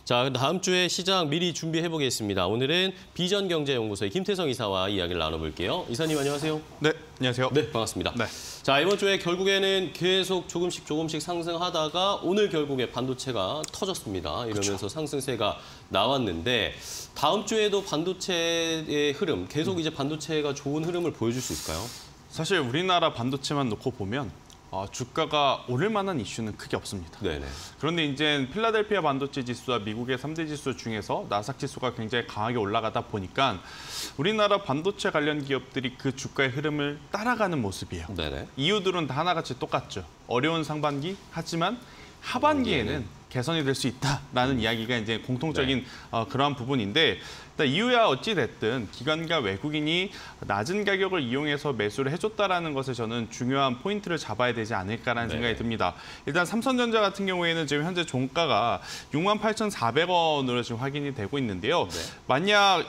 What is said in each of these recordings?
자, 다음 주에 시장 미리 준비해 보겠습니다. 오늘은 비전경제연구소의 김태성 이사와 이야기를 나눠볼게요. 이사님 안녕하세요. 네, 안녕하세요. 네, 반갑습니다. 네. 자, 이번 주에 결국에는 계속 조금씩 상승하다가 오늘 결국에 반도체가 터졌습니다. 이러면서 그렇죠. 상승세가 나왔는데 다음 주에도 반도체의 흐름, 계속 이제 반도체가 좋은 흐름을 보여줄 수 있을까요? 사실 우리나라 반도체만 놓고 보면 주가가 오를 만한 이슈는 크게 없습니다. 네네. 그런데 이제 필라델피아 반도체 지수와 미국의 3대 지수 중에서 나스닥 지수가 굉장히 강하게 올라가다 보니까 우리나라 반도체 관련 기업들이 그 주가의 흐름을 따라가는 모습이에요. 네네. 이유들은 다 하나같이 똑같죠. 어려운 상반기, 하지만 하반기에는 개선이 될 수 있다라는 이야기가 이제 공통적인 그러한 부분인데 이유야 어찌 됐든 기관과 외국인이 낮은 가격을 이용해서 매수를 해줬다라는 것에 저는 중요한 포인트를 잡아야 되지 않을까라는 생각이 듭니다. 일단 삼성전자 같은 경우에는 지금 현재 종가가 68,400원으로 지금 확인이 되고 있는데요. 만약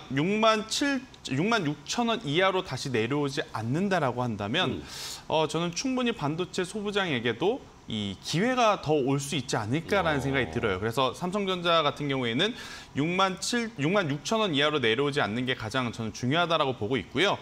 66,000원 이하로 다시 내려오지 않는다라고 한다면 저는 충분히 반도체 소부장에게도 이 기회가 더 올 수 있지 않을까라는 생각이 들어요. 그래서 삼성전자 같은 경우에는 66,000원 이하로 내려오지 않는 게 가장 저는 중요하다라고 보고 있고요.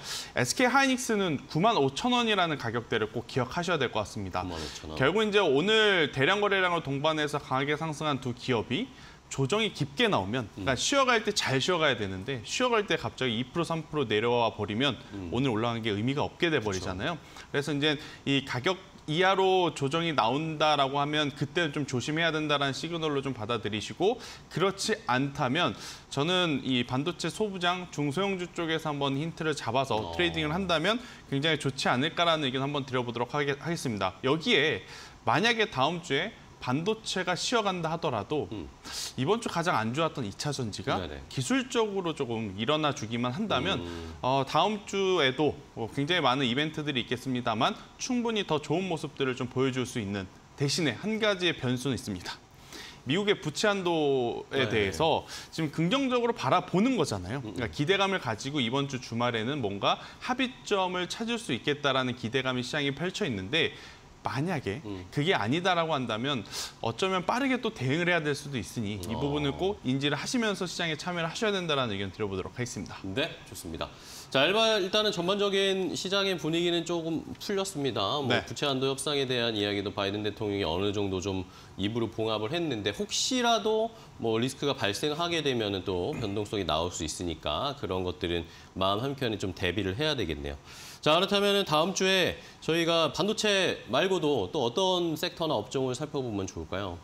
SK하이닉스는 95,000원이라는 가격대를 꼭 기억하셔야 될 것 같습니다. 95,000원. 결국 이제 오늘 대량 거래량을 동반해서 강하게 상승한 두 기업이 조정이 깊게 나오면, 그러니까 쉬어갈 때 잘 쉬어가야 되는데 쉬어갈 때 갑자기 2%, 3% 내려와 버리면 오늘 올라간 게 의미가 없게 돼 버리잖아요. 그래서 이제 이 가격 이하로 조정이 나온다라고 하면 그때는 좀 조심해야 된다는 시그널로 좀 받아들이시고, 그렇지 않다면 저는 이 반도체 소부장 중소형주 쪽에서 한번 힌트를 잡아서 트레이딩을 한다면 굉장히 좋지 않을까라는 의견 한번 드려보도록 하겠습니다. 여기에 만약에 다음 주에 반도체가 쉬어간다 하더라도 이번 주 가장 안 좋았던 2차 전지가 기술적으로 조금 일어나 주기만 한다면 다음 주에도 굉장히 많은 이벤트들이 있겠습니다만 충분히 더 좋은 모습들을 좀 보여줄 수 있는, 대신에 한 가지의 변수는 있습니다. 미국의 부채 한도에 대해서 지금 긍정적으로 바라보는 거잖아요. 그러니까 기대감을 가지고 이번 주 주말에는 뭔가 합의점을 찾을 수 있겠다라는 기대감이 시장에 펼쳐 있는데, 만약에 그게 아니다라고 한다면 어쩌면 빠르게 또 대응을 해야 될 수도 있으니 이 부분을 꼭 인지를 하시면서 시장에 참여를 하셔야 된다는 의견 드려보도록 하겠습니다. 네, 좋습니다. 자, 일단은 전반적인 시장의 분위기는 조금 풀렸습니다. 부채 한도 협상에 대한 이야기도 바이든 대통령이 어느 정도 좀 입으로 봉합을 했는데, 혹시라도 리스크가 발생하게 되면 또 변동성이 나올 수 있으니까 그런 것들은 마음 한켠에 좀 대비를 해야 되겠네요. 자, 그렇다면 다음 주에 저희가 반도체 말고도 또 어떤 섹터나 업종을 살펴보면 좋을까요?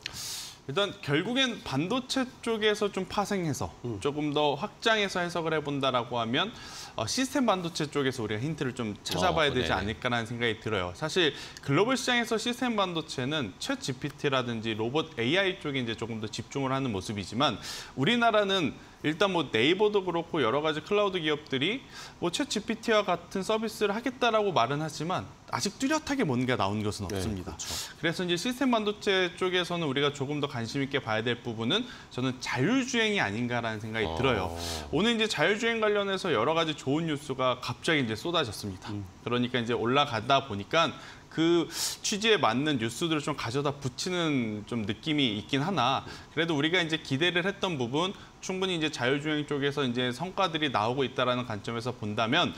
일단 결국엔 반도체 쪽에서 좀 파생해서 조금 더 확장해서 해석을 해본다라고 하면 시스템 반도체 쪽에서 우리가 힌트를 좀 찾아봐야 되지 않을까라는 생각이 들어요. 사실 글로벌 시장에서 시스템 반도체는 챗 GPT라든지 로봇 AI 쪽에 이제 조금 더 집중을 하는 모습이지만, 우리나라는 일단 네이버도 그렇고 여러 가지 클라우드 기업들이 챗 GPT와 같은 서비스를 하겠다라고 말은 하지만 아직 뚜렷하게 뭔가 나온 것은 없습니다. 그래서 이제 시스템 반도체 쪽에서는 우리가 조금 더 관심 있게 봐야 될 부분은 저는 자율주행이 아닌가라는 생각이 들어요. 오늘 이제 자율주행 관련해서 여러 가지 좋은 뉴스가 갑자기 이제 쏟아졌습니다. 그러니까 이제 올라가다 보니까 그 취지에 맞는 뉴스들을 좀 가져다 붙이는 좀 느낌이 있긴 하나, 그래도 우리가 이제 기대를 했던 부분, 충분히 이제 자율주행 쪽에서 이제 성과들이 나오고 있다라는 관점에서 본다면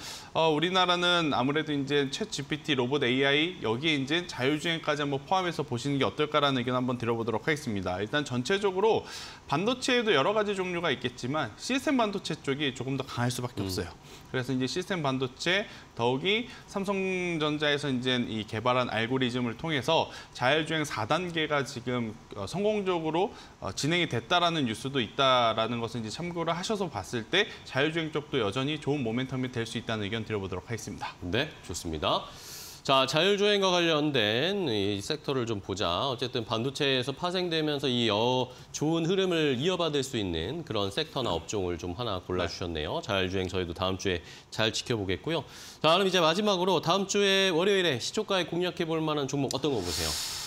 우리나라는 아무래도 이제 챗 GPT, 로봇 AI 여기에 이제 자율주행까지 한번 포함해서 보시는 게 어떨까라는 의견 한번 드려보도록 하겠습니다. 일단 전체적으로 반도체에도 여러 가지 종류가 있겠지만 시스템 반도체 쪽이 조금 더 강할 수밖에 없어요. 그래서 이제 시스템 반도체, 더욱이 삼성전자에서 이제 이 개발한 알고리즘을 통해서 자율주행 4단계가 지금 성공적으로 진행이 됐다라는 뉴스도 있다라는 것을 이제 참고를 하셔서 봤을 때 자율주행 쪽도 여전히 좋은 모멘텀이 될 수 있다는 의견 드려보도록 하겠습니다. 네, 좋습니다. 자, 자율주행과 관련된 이 섹터를 좀 보자. 어쨌든 반도체에서 파생되면서 이 좋은 흐름을 이어받을 수 있는 그런 섹터나 업종을 좀 하나 골라주셨네요. 자율주행 저희도 다음 주에 잘 지켜보겠고요. 자, 그럼 이제 마지막으로 다음 주에 월요일에 시초가에 공략해볼 만한 종목 어떤 거 보세요?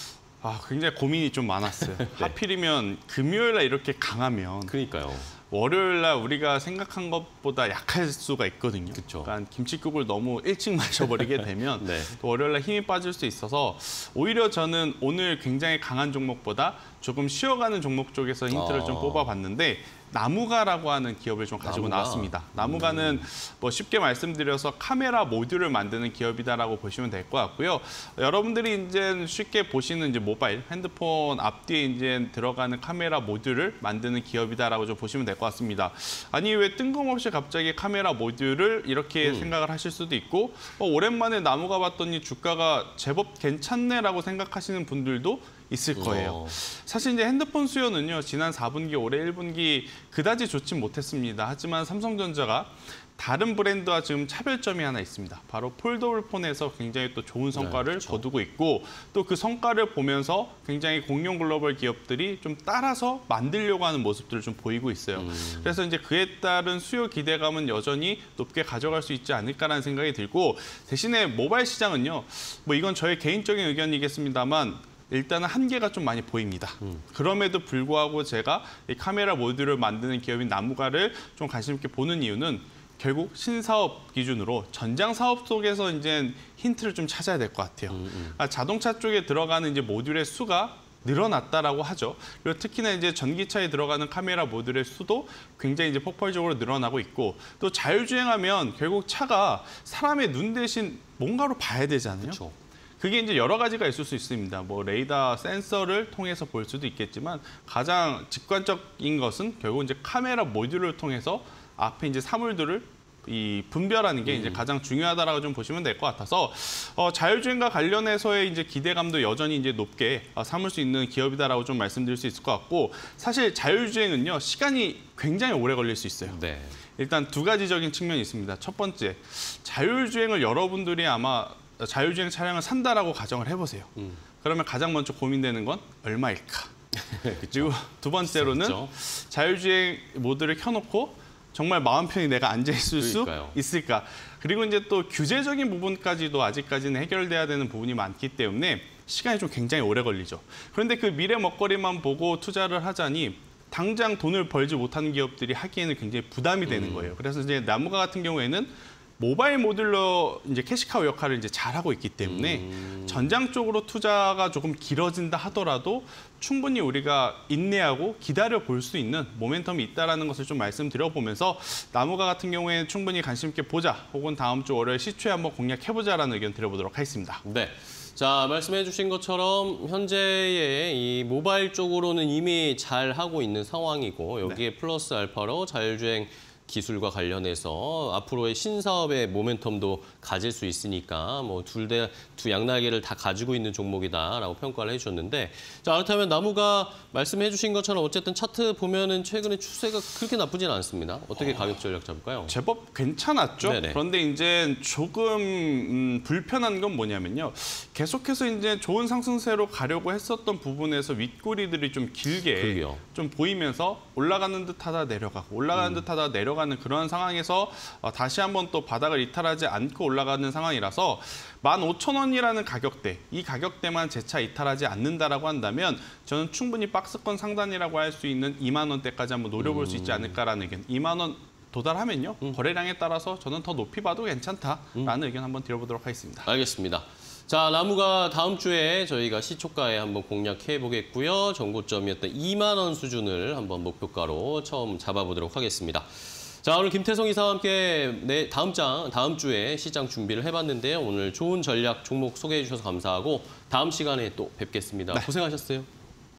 굉장히 고민이 좀 많았어요. 하필이면 금요일 날 이렇게 강하면 그러니까요. 월요일 날 우리가 생각한 것보다 약할 수가 있거든요. 그쵸. 그러니까 김칫국을 너무 일찍 마셔버리게 되면 또 월요일 날 힘이 빠질 수 있어서 오히려 저는 오늘 굉장히 강한 종목보다 조금 쉬어가는 종목 쪽에서 힌트를 좀 뽑아봤는데 나무가라고 하는 기업을 좀 가지고 나왔습니다. 나무가는 뭐 쉽게 말씀드려서 카메라 모듈을 만드는 기업이다라고 보시면 될 것 같고요. 여러분들이 이제 쉽게 보시는 이제 모바일 핸드폰 앞뒤에 이제 들어가는 카메라 모듈을 만드는 기업이다라고 좀 보시면 될 것 같습니다. 아니 왜 뜬금없이 갑자기 카메라 모듈을 이렇게 생각을 하실 수도 있고 오랜만에 나무가 봤더니 주가가 제법 괜찮네라고 생각하시는 분들도 있을 거예요. 사실 이제 핸드폰 수요는요. 지난 4분기, 올해 1분기 그다지 좋진 못했습니다. 하지만 삼성전자가 다른 브랜드와 지금 차별점이 하나 있습니다. 바로 폴더블 폰에서 굉장히 또 좋은 성과를 거두고 있고 또 그 성과를 보면서 굉장히 공룡 글로벌 기업들이 좀 따라서 만들려고 하는 모습들을 좀 보이고 있어요. 그래서 이제 그에 따른 수요 기대감은 여전히 높게 가져갈 수 있지 않을까라는 생각이 들고 대신에 모바일 시장은요. 뭐 이건 저의 개인적인 의견이겠습니다만 일단은 한계가 좀 많이 보입니다. 그럼에도 불구하고 제가 이 카메라 모듈을 만드는 기업인 나무가를 좀 관심 있게 보는 이유는 결국 신사업 기준으로 전장 사업 속에서 이제 힌트를 좀 찾아야 될 것 같아요. 자동차 쪽에 들어가는 이제 모듈의 수가 늘어났다라고 하죠. 그리고 특히나 이제 전기차에 들어가는 카메라 모듈의 수도 굉장히 이제 폭발적으로 늘어나고 있고 또 자율주행하면 결국 차가 사람의 눈 대신 뭔가로 봐야 되잖아요. 그쵸. 그게 이제 여러 가지가 있을 수 있습니다. 뭐 레이더 센서를 통해서 볼 수도 있겠지만 가장 직관적인 것은 결국 이제 카메라 모듈을 통해서 앞에 이제 사물들을 분별하는 게 이제 가장 중요하다라고 좀 보시면 될 것 같아서 자율주행과 관련해서의 이제 기대감도 여전히 이제 높게 삼을 수 있는 기업이다라고 좀 말씀드릴 수 있을 것 같고 사실 자율주행은요 시간이 굉장히 오래 걸릴 수 있어요. 네. 일단 두 가지적인 측면이 있습니다. 첫 번째, 자율주행을 여러분들이 아마 자율주행 차량을 산다라고 가정을 해보세요. 그러면 가장 먼저 고민되는 건 얼마일까? 그리고 두 번째로는 자율주행 모드를 켜놓고 정말 마음 편히 내가 앉아있을 수 있을까? 그리고 이제 또 규제적인 부분까지도 아직까지는 해결돼야 되는 부분이 많기 때문에 시간이 좀 굉장히 오래 걸리죠. 그런데 그 미래 먹거리만 보고 투자를 하자니 당장 돈을 벌지 못하는 기업들이 하기에는 굉장히 부담이 되는 거예요. 그래서 이제 나무가 같은 경우에는 모바일 모듈러 이제 캐시카우 역할을 이제 잘하고 있기 때문에 전장 쪽으로 투자가 조금 길어진다 하더라도 충분히 우리가 인내하고 기다려 볼 수 있는 모멘텀이 있다라는 것을 좀 말씀드려 보면서 나무가 같은 경우에는 충분히 관심 있게 보자 혹은 다음 주 월요일 시초에 한번 공략해보자라는 의견 드려보도록 하겠습니다. 네. 자, 말씀해 주신 것처럼 현재의 이 모바일 쪽으로는 이미 잘 하고 있는 상황이고 여기에 플러스 알파로 자율주행 기술과 관련해서 앞으로의 신사업의 모멘텀도 가질 수 있으니까 뭐 두 양날개를 다 가지고 있는 종목이다라고 평가를 해주셨는데 자 그렇다면 나무가 말씀해 주신 것처럼 어쨌든 차트 보면은 최근에 추세가 그렇게 나쁘진 않습니다. 어떻게 가격 전략 잡을까요? 제법 괜찮았죠. 네네. 그런데 이제 조금 불편한 건 뭐냐면요. 계속해서 이제 좋은 상승세로 가려고 했었던 부분에서 윗꼬리들이 좀 길게 좀 보이면서 올라가는 듯하다 내려가고 올라가는 듯하다 내려가는 그런 상황에서 다시 한번 또 바닥을 이탈하지 않고 올라가는 상황이라서 15,000원이라는 가격대, 이 가격대만 재차 이탈하지 않는다라고 한다면 저는 충분히 박스권 상단이라고 할 수 있는 2만 원대까지 한번 노려볼 수 있지 않을까라는 의견. 2만 원 도달하면요. 거래량에 따라서 저는 더 높이 봐도 괜찮다라는 의견 한번 드려보도록 하겠습니다. 알겠습니다. 자, 나무가 다음 주에 저희가 시초가에 한번 공략해 보겠고요. 정고점이었던 2만 원 수준을 한번 목표가로 처음 잡아보도록 하겠습니다. 자, 오늘 김태성 이사와 함께 다음 주에 시장 준비를 해봤는데요. 오늘 좋은 전략 종목 소개해 주셔서 감사하고 다음 시간에 또 뵙겠습니다. 고생하셨어요.